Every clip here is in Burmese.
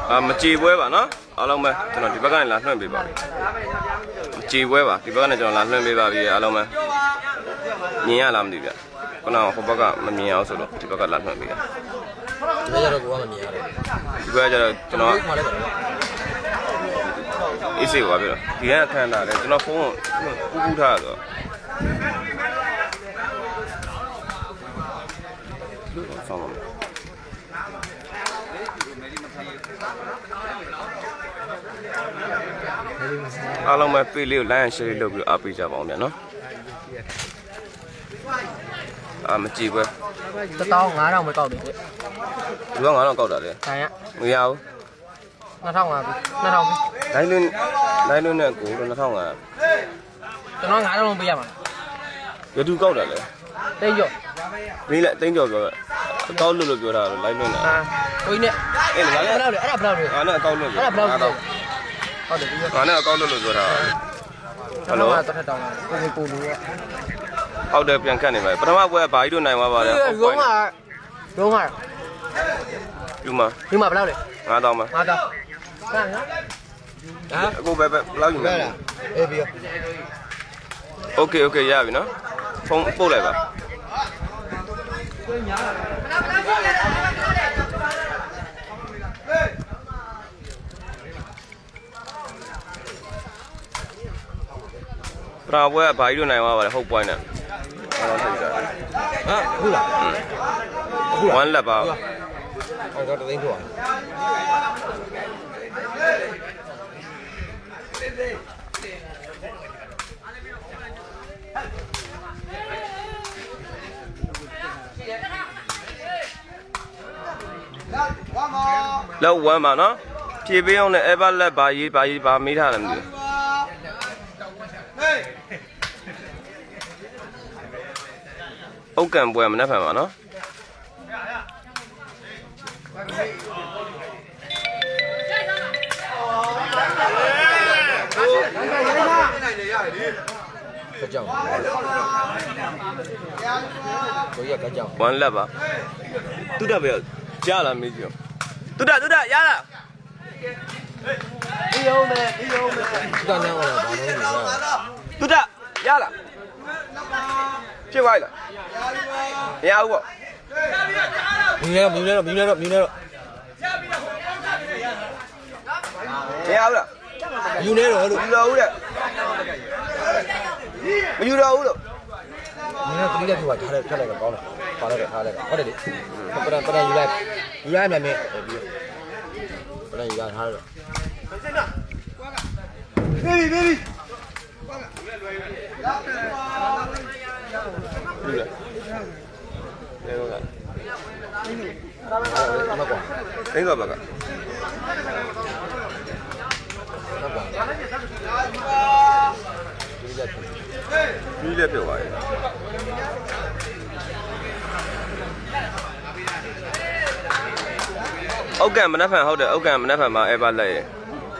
မကြည်ပွဲပါနော်အားလုံးပဲကျွန်တော်ဒီဘက်ကနေလာလွှင့်ပေးပါပြီမကြည်ပွဲပါဒီဘက်ကနေကျွန်တော်လာလွှင့်ပေးပါပြီအားလုံးပဲမြင်ရလားမသိဗျခုနကဟိုဘက်ကမမြင်အောင်ဆိုတော့ဒီဘက်ကလာလွှင့်ပေးတာဒီဘက်ကျတော့ကိုကမမြင်ရတယ်ဒီဘက်ကျတော့ကျွန်တော်အေးစေးပါပြီဒီကခန်းတာလေကျွန်တော်ဖုန်းကိုကူးထားတော့ဆောင်းပါအားလုံးပဲပေးလေးကို line and share လုပ်ပြီးအားပေးကြပါအောင်ဗျာနော်မကြည့်ပဲ 15000ပဲကောက်တယ်ဒီက9000ကောက်တာလေဆိုင်ရမရဘူး 2000ပြီလိုင်းလွန်းနဲ့ကို2000ကျွန်တော်9000လုံးပေးရမှာဘယ်သူကောက်တာလဲတိတ်ကျော်မင်းလည်းတိတ်ကျော်ပြောကောက်လို့ပြောတာလိုင်းလွန်းနဲ့ကိုကြီးနဲ့အေးငါလည်းဘယ်လောက်လဲအဲ့ဒါဘယ်လောက်လဲငါနဲ့အကောက်လို့ပြောအဲ့ဒါဘယ်လောက်လဲဟုတ်တယ်ငါနဲ့အကောက်လို့ပြောတာဟယ်လိုတော့ထက်တောင်းလာကိုလူကဟုတ်တယ်ပြန်ခတ်နေပါပထမပွဲကဘာကြီးတို့နိုင်သွားပါလဲရုံးကယူမှာဘယ်လောက်လဲ 9000ပါ 9000ကဲနော်အခုပဲလောက်ယူမယ်အေးပြီးโอเคရပြီနော်ဖုန်းပို့လိုက်ပါပရာပွဲကဘာကြီးတို့နိုင်သွားပါလဲဟုတ် point နဲ့အားလုံးသိကြတယ်ဟာဟုတ်လားဝမ်းလက်ပါဟောတော့သိန်းထိုးလောက်ဝမ်းပါနော်ဖြည့်ပေးအောင်လည်း ever လက်ဘာကြီးဘာမေးထားတယ်မသိဘူးအုတ်ကံပွဲမနှက်ဖန်ပါနော်ကြောင်ကိုရကကြောင်ဝမ်းလက်ပါတူတက်ပဲကြားလာမေးကြည့်တူတက်ရလားဒီယုံမယ်တူတက်နေအောင်ဘာလို့လဲတူတက်ရလားဖြစ်သွားလားမရဘူးပေါ့မြင်နေတော့မရဘူးလားယူနေတော့ယူတော့ဦးတဲ့မယူတော့ဘူးလို့မင်းကတိလက်ထထားလိုက်တော့ကောင်းတယ်ထားလိုက်ဟုတ်တယ်လေပရယူလိုက်မယ်မင်းပြီးပရယူရထားတော့ဘေဘီသိတော့ပါကဒီလက်ပြောပါရဲ့အောက်ကမနှက်ဖန်ဟုတ်တယ်အောက်ကမနှက်ဖန်မှာ ever လက်ရဲ့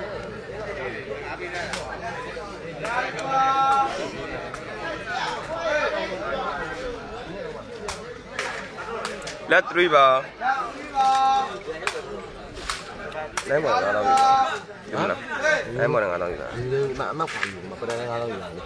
လက်3ပါနိုင်ပါလားတော့ယူမလားနိုင်ပါလားငါတော့ယူလားမခွာယူမပဒနဲ့ငါတော့ယူလာ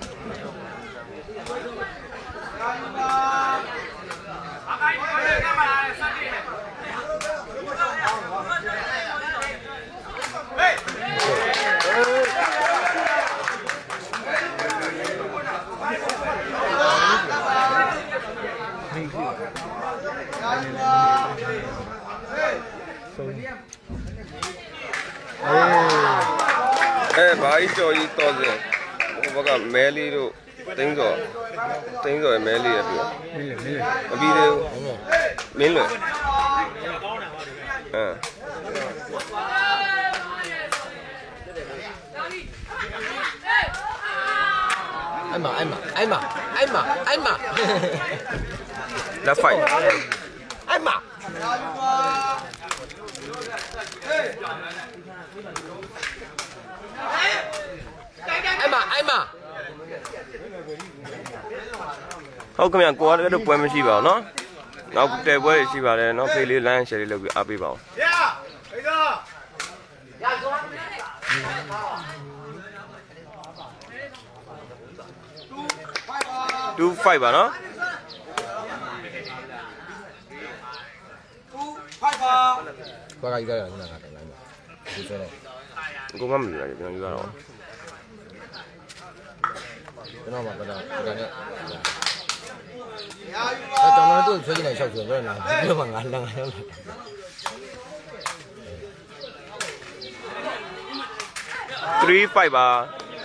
ဘာကြီးကြော်ကြီးတော်စင်ဟိုဘက်ကမဲလေးတို့တင်းစော်ရဲ့မဲလေးရပြီမပြီးသေးဘူးမင်းလွယ်အဲ့မလက်ဖိုက်အဲ့မဟုတ်ခင်ဗျကိုကတော့ပွဲမရှိပါဘူးเนาะနောက်တဲပွဲရှိပါတယ်เนาะဖေးလေး line share လေးလုပ်ပြီးအားပေးပါဦး 2-5ပါနော်ဘာကယူရတာခုနကတိုင်လိုက်ပါဒီဆိုတော့ကိုမမယူရတယ်ကျွန်တော်ယူရတော့ကျွန်တော်မှကတော့ဒါနဲ့ကျွန်တော်တို့ဆွဲကြည့်နေလျှောက်ဆိုတော့လားဒီလိုမှငါလမ်းရောက်လာ 3-5ပါ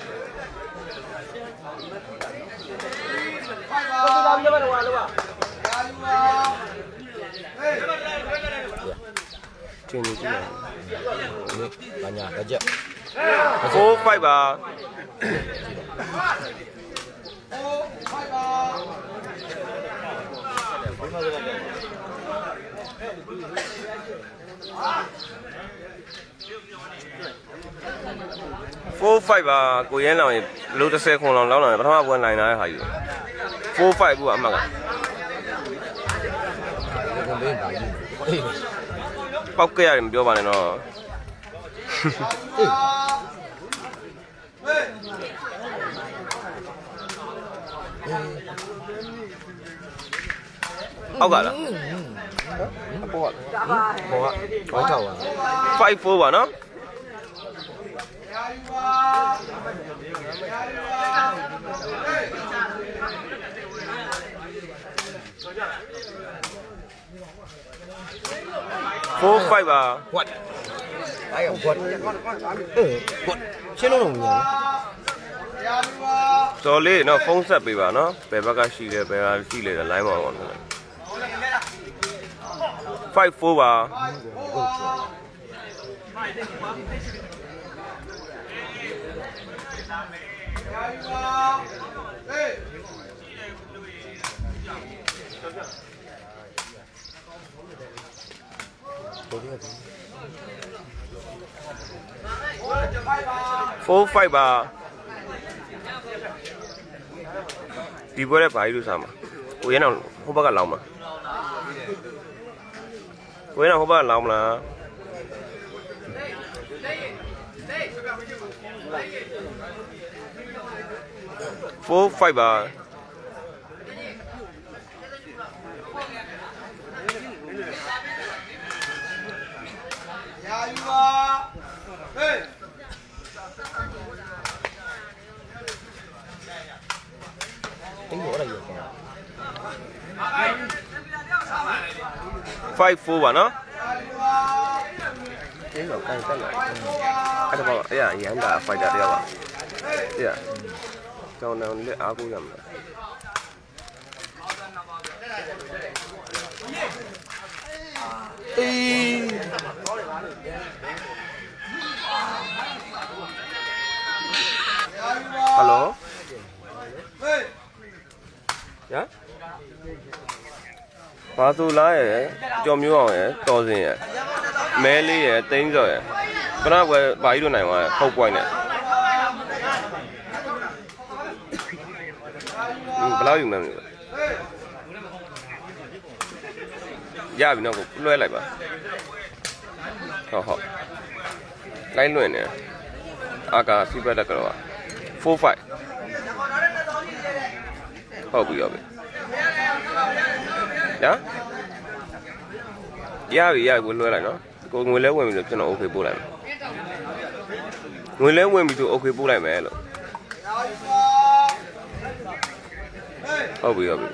ချင်းနေကြည့်ဘာညာတကြက် 4-5ပါ4-5ပါကိုရဲလောင်ရေလို့30ခွန်လောင်လာတယ်ပထမပွဲနိုင်လာတဲ့ဟာကြီး4-5ခုကအမှတ်ကပောက်ကြရတယ်မပြောပါနဲ့တော့အောက်ကလားဘောကဘောထောက်ပါ5-4ပါနော်4-5ပါ what 哎呀 what what ရှင်းလို့မရဘူးစော်လေးနော်ဖုန်းဆက်ပေးပါနော်ဘယ်ဘက်ကရှိတယ်ဘယ်ဟာရှိလဲ line ပါပါနော်5-4ပါ4-5ပါဒီပွဲရဲ့ဘာကြီးလို့စားမှာကိုရဲနောက်ဟိုဘက်ကလောင်းမှာကိုရဲနောက်ဟိုဘက်ကလောင်းမလား4-5ပါ5-4ပါနော်ကျင်းတော့ကန်တက်လာအဲ့ဒါပေါ့ရန်တာဖိုက်တာတယောက်ပါအေးကျောင်းတော်လေးအားကိုးရမှာအေးဟယ်လိုရဘာသူလားရယ်ကြော်မျိုးအောင်ရယ်တော်စင်ရယ်မဲလေးရယ်တိန်းစော်ရယ်ခဏကွယ်ဘာကြီးတို့နိုင်သွားဖုတ်ပွိုင်းနဲ့ဘယ်လောက်ယူမှန်းမသိဘူးရပြီနော်ကိုလွှဲလိုက်ပါဟုတ်လိုင်းလွင်နေအာကာစီဘက်တက်ကတော့4-5ဟုတ်ပြီဟုတ်ပြီရပြီကိုလွှဲလိုက်နော်ကိုငွေလဲဝင်ပြီဆိုကျွန်တော် okay ပို့လိုက်မယ်ငွေလဲဝင်ပြီဆို okay ပို့လိုက်မယ်လို့ဟုတ်ပြီပေါ့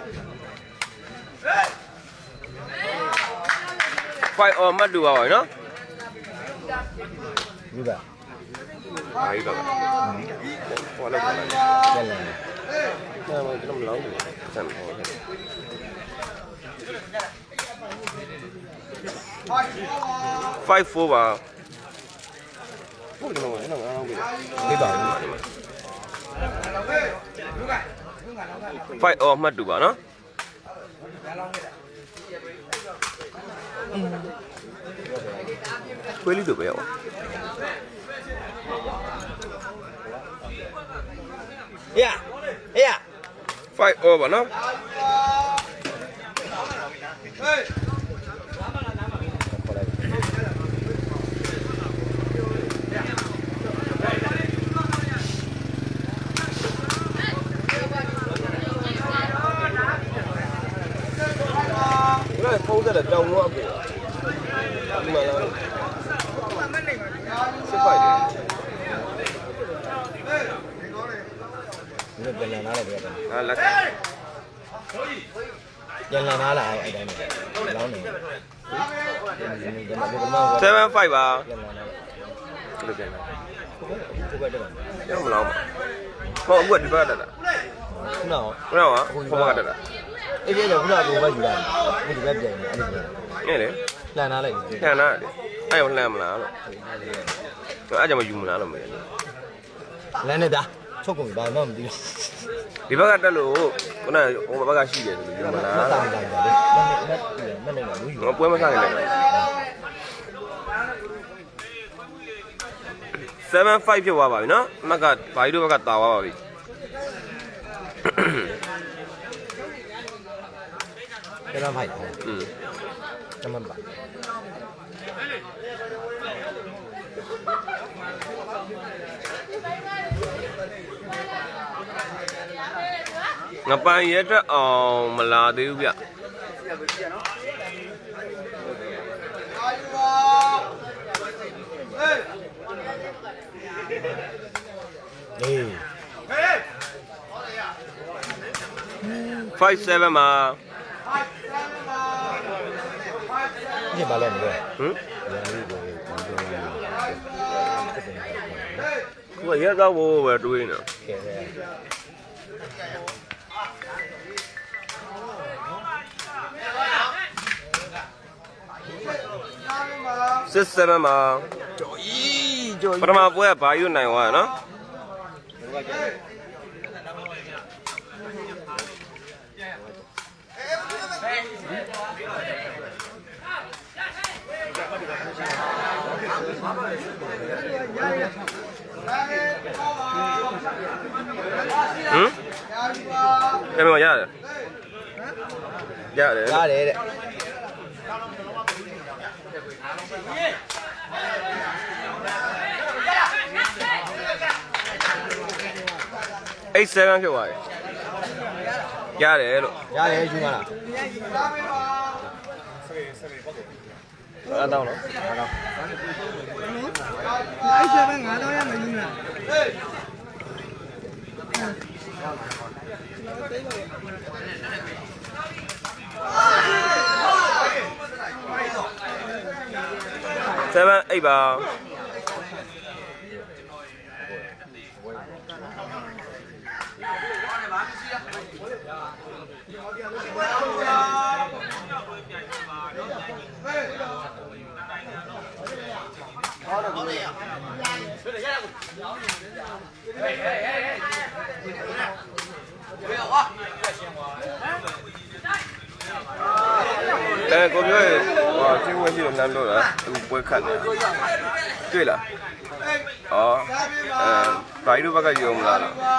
5 or မှတ်တူပါပါနော်ဒီပါအားရပါဘောလောက်ပါလားပြန်လာကျွန်တော်မလောင်းဘူးစမ်းပါ5-4ပါဟုတ်တယ်နော်အဲ့တော့အားလုံးပြီဒီပါ 5 or မှတ်တူပါနော်ခွေးလေးတို့ပဲရော5 or ပါနော်တက်တယ်တောင်တော့အကိုဒီမှာလားစစ်ပိုက်တယ်ဒီပြန်လာလာတယ်ဗျာဟာလက်ပြန်လာလာအဲ့တိုင်းလောင်းနေ 7-5ပါဘယ်လိုပြန်လဲကိုပဲတက်တယ်မလားဟောအခုဒီဘက်တက်တာခုနကဟောဘက်တက်တာအေးပြတော့ခုနကကိုပဲယူလာတယ်ဒီဘက်ပြန်နေအဲ့လေလိုလှန်ထားလိုက်လှန်ထားတယ်အဲ့ရောလှန်မလားလို့အဲ့ကြောင့်မယူမလားလို့မရဘူးလမ်းနေတာချုပ်ကုန်ဘာမှမသိဘူးဒီဘက်ကတက်လို့ခုနဟိုဘက်ကရှိတယ်ဆိုလို့ယူမလားတာတာလေမနဲ့ဘူးယူပွဲမစားနေတယ်7-5ဖြစ်သွားပါပြီနော်အမကဘာကြီးတို့ဘက်ကတာသွားပါပြီ 7-5တမန်ပါငပန်ရဲတက်အောင်မလာသေးဘူးဗျ5-7မှာဒီဘာလဲမလဲဟမ်ရဲတော့ဘောပဲတွေးနေ6-7မှာပထမပွဲကဘာယူနိုင်သွားနော်ကဲမရတယ်တဲ့ 8-7ဖြစ်သွားပြီရတယ်လို့ယူမလားအားတောင်းလို့ 8-7 9ရမယူလား 7-8ပါကိုပြောရဟောချင်းဝဲရှိလို့နမ်းလို့လားသူပွဲခတ်နေတွေ့လားအော်ဘာကြီးတို့ဘက်ကယူမလား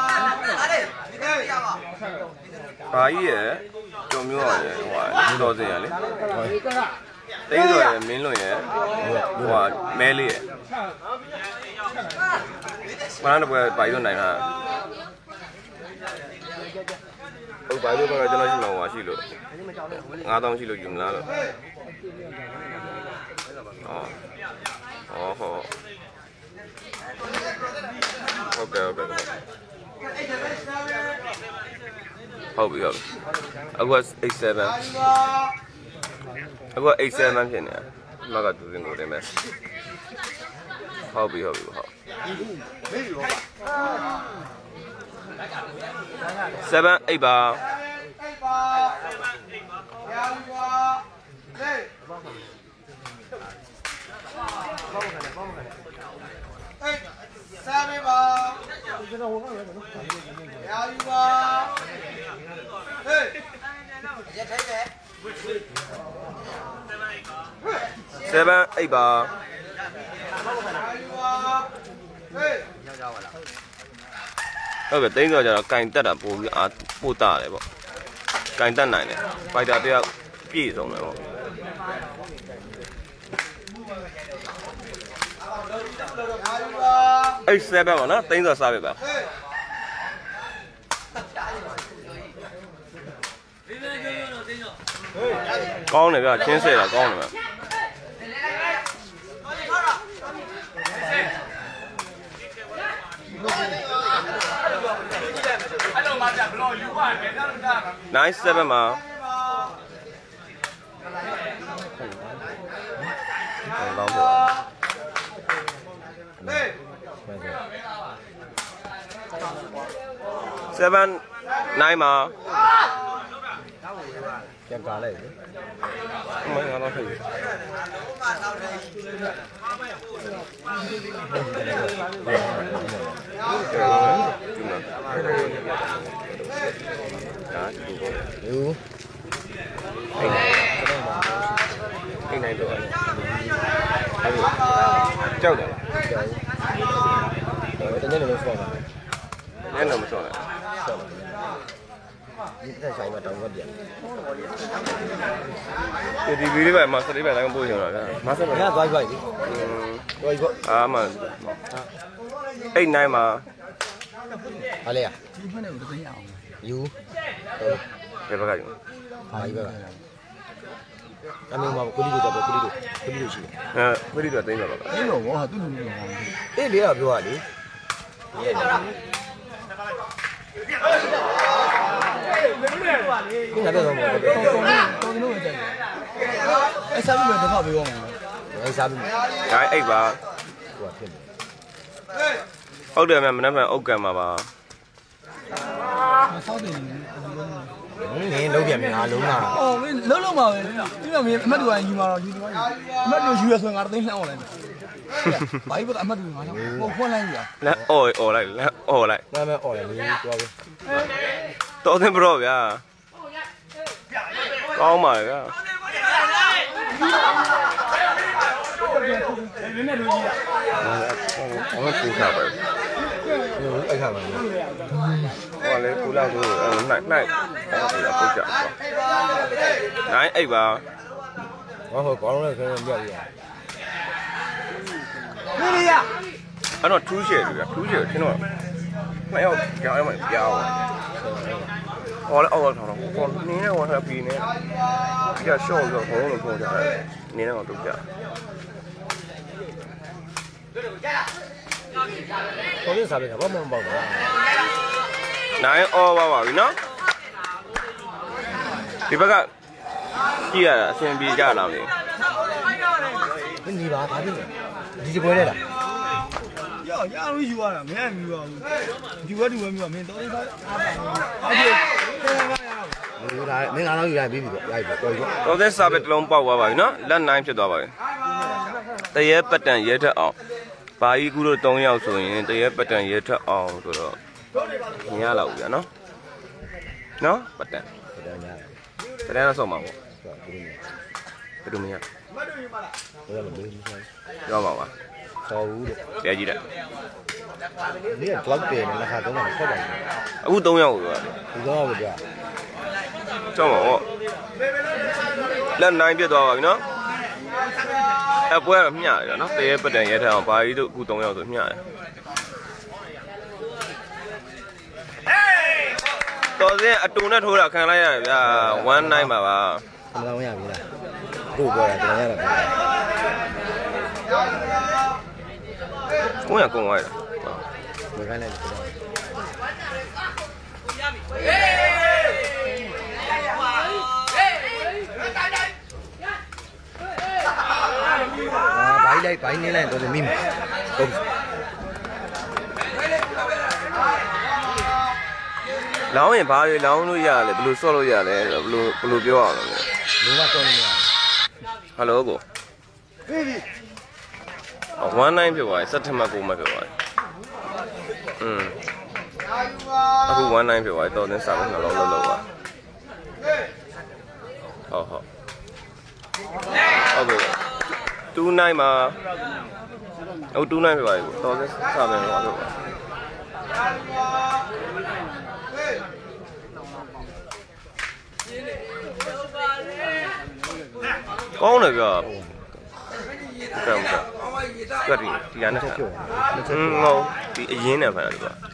ဘာကြီးရဲ့ကြုံမျိုးရယ်ဟိုလူတော်စင်ရလေတိတ်ဆိုရယ်မင်းလွန်ရယ်ဟိုမဲလေးရယ်ဘာလို့ပွဲဘာကြီးတို့နိုင်တာဟုတ်ဘာလို့ဘက်ကကျွန်တော်ရှိမှာဟိုရှိလို့9000ရှိလို့ယူမလားလို့ဟုတ်ကဲ့ဟုတ်ပြီအခု8-7အခု8-7ဖြစ်နေတာမကသူစင်ကိုတင်မယ်ဟုတ်ပြီ7-8ပါ7-8ပါဟုတ်ကဲ့တင်းဆိုတော့ကင်တက်တာပို့ပြီးအားပို့တာတယ်ပေါ့ကင်တက်နိုင်တယ်ဖိုက်တာတယောက်ပြည့်စုံတယ်ပေါ့8-7ပါနော်တင်းဆိုစားပြပါကောင်းတယ်ဗျချင်းဆဲတာကောင်းတယ်ဗျNice 7မှာလောင်းပါ7 9မှာပြန်ကားလိုက်လေမင်းကတော့ဖြစ်အိမ်နိုင်တော့ကြောက်တယ်တကယ်လည်းဆော့တာညနေမဆော့နဲ့ဒီတက်ဆိုင်မှာတောင်းကပြန်ဒီဗီဒီယိုပဲမှာစတိပဲလိုက်ပို့ချင်တာဗျာမဆက်ပဲညသွားကြိုက်ပြီသွားကြိုက်အာမ8 9မှာဟာလေဒီဖက်နဲ့ကိုသိအောင်ယူဘယ်ဘက်ကယူဟာဒီဘက်ကအမေမှာကိုလီတို့တော့ကိုလီတို့ရှိတယ်ကိုလီတို့သိနေတော့သိတော့ဘောဟာသူ့လူမျိုးဟာအေးလေကပြောရလေ你那边怎么？ တောင်းလို့ကြိုက်အဲ့စားပြီးတော့ပြောမှာအဲ့စားပြီးဒါအိတ်ပါဟိုဖြစ်နေဟုတ်တယ်မြန်မနေ့ကအုတ်ကံမှာပါမဆောက်တယ်နင်းလုံးပြန်မြန်အားလုံးလားအော်မင်းလုံးပါပဲပြီးတော့မင်းအမတ်တူကယူมาတော့ယူသွားပြီအမတ်တူယူရဆိုရင်ငါသိန်းလှမ်းအောင်လိုက်ဘာကြီးကအမတ်တူငါတော့ဟိုဖွင့်လိုက်ပြီလက်အော်လိုက်လက်အော်လိုက်နာမည်အော်တယ်လေသွားပြီတော်သင်ဘရောဗျာကောင်းပါလေဗျာနည်းနည်းလူကြီးอ่ะဘာပူတာပဲအဲ့ခါမှာဟောလေပူလာဆိုနိုင်ဟောပူတာနိုင်အိတ်ပါဟောကောင်းလို့ခင်းရပြရအဲ့တော့ထူးရှယ်တူထူးရှယ်ထင်တော့မရောက်ကြောင်အောင်ပြောင်းဟောလေအော်ထောင်းတော့ဟောနင်းနေဟောထားပြီးနေပြရှော့ဆိုတော့ဘုံလုံးပုံကြတယ်နင်းနေတော့တူပြတော်ရစားပဲဘာမှမပေါ့ဘူးနိုင်အော်ပါပြီနော်ဒီဘက်ကကြည့်ရတာအဆင်ပြေကြလားလေဒီပါဘာဖြစ်လဲဒီပွဲလဲလားရလို့ယူရတာမင်းကယူရဘူးဒီဝက်ဒီဝက်မျိုးကမင်းတော်သေးသားအဲ့ဒီယူလာမင်းကတော့ယူလိုက်ပြီးပြီပေါ့ရိုက်ပေါ့တော်ပြီပေါ့တော်သက်စာပဲတစ်လုံးပေါက်သွားပါပြီနော်လက်9ဖြစ်သွားပါပြီတရေပတန်ရဲထက်အောင်ဘာကြီးကူတို့3ယောက်ဆိုရင်တရေပတန်ရဲထက်အောင်ဆိုတော့မြင်ရလောက်ဗျာနော်ပတန်တော့ဆော့မှာပေါ့ဘယ်လိုမရရောပါပါဆော်ဘူးလို့ကြည့်ကြည့်လိုက်ဒီက cloud တယ်နဲ့ခါတော့ဆက်တယ်အခု3ယောက်ဆိုတော့ဒီတော့ဗျာဆော့မှာပေါ့လက်9ပြတ်သွားပါပြီနော်အပွဲကမျှတယ်နော်တရေပတန်ရဲထက်အောင်ဘာကြီးတို့အခု3ယောက်ဆိုမျှတယ်တော်စင်းအတူနဲ့ထိုးတာခံလိုက်ရတယ်ဗျာ19ပါပါမလောင်းရပြီလားအခုပြောတာကျွန်တော်ရတာကိုရကုန်းသွားရတာဘယ်ခိုင်းလိုက်လဲဘိုင်းနေလိုက်တော့မင်းဟုတ်လောင်းရင်ဘာတွေလောင်းလို့ရလဲဘယ်လိုဆော့လို့ရလဲဘယ်လိုပြောအောင်လဲလုံးဝဆော့လို့မရဟယ်လိုကို19ဖြစ်သွားပြီစက်ထမတ်ကိုမဖြစ်သွားပြီအခု19ဖြစ်သွားပြီတော်တင်စာလို့နှလုံးလုံးလောက်ပါဟုတ်ကဲ့29မှာဟုတ်29ဖြစ်သွားပြီတော်တင်စာပဲတော့ဟုတ်ပါကောင်းတယ်ဗျာကံကဒီရမ်းနေဟုတ်ဒီအရင်နဲ့ဖန်တယ်ကွာ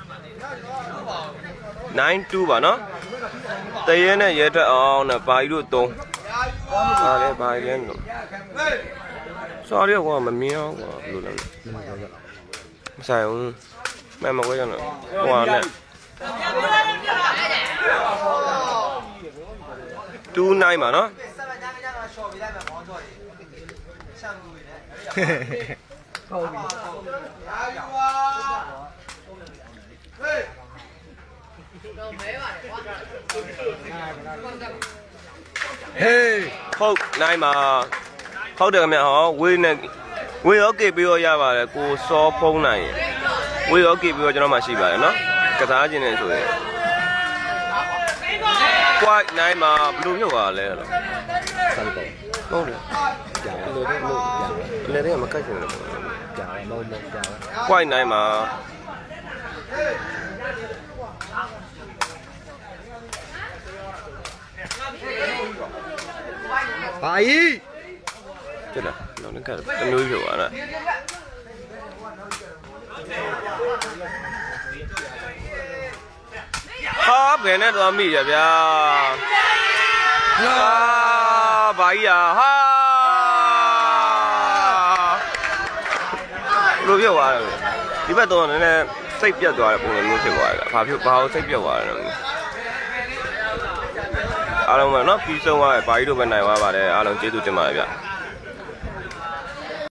92ပါနော်တရဲနဲ့ရဲတက်အောင်နဲ့ဘာကြီးတို့3 ဘာလဲဘာလဲလို့စော်ရကွာမမြင်အောင်ကွာဘယ်လိုလဲမဆိုင်ဘူးမဲမကွဲကြတော့ဟိုနဲ့2 9ပါနော်ဟုတ်နိုင်ပါဟုတ်တယ်ခင်ဗျဟောဝေးနဲ့ဝေးရောကေပြီးတော့ရပါတယ်ကိုစောဖုံးနိုင်ဝေးရောကေပြီးတော့ကျွန်တော်မှရှိပါတယ်နော်ကစားခြင်းနဲ့ဆိုရင် quite နိုင်မှာဘယ်လိုမျိုးပါလဲလို့ဆက်တော့ဟုတ်တယ်ကြာတယ်လေတဲ့မကတ်ချင်ဘူးကြာတယ်မဟုတ်ဘူးကြာတယ် quite နိုင်မှာဘာကြီးကျလာတော့လည်းကတမျိုးဖြစ်သွားတာဟာဘယ်နဲ့တော့မိရဗျာဟာဘာကြီးอ่ะဟာဘယ်လိုပြောသွားလဲဒီဘက်တော့နည်းနည်းစိတ်ပြတ်သွားတဲ့ပုံစံမျိုးဖြစ်သွားတယ်ဘာဖြစ်ဘာလို့စိတ်ပြတ်သွားလဲအားလုံးပဲเนาะပြီးဆုံးသွားတယ်ဘာကြီးတို့ပဲနိုင်သွားပါတယ်အားလုံးကျေးဇူးတင်ပါတယ်ဗျ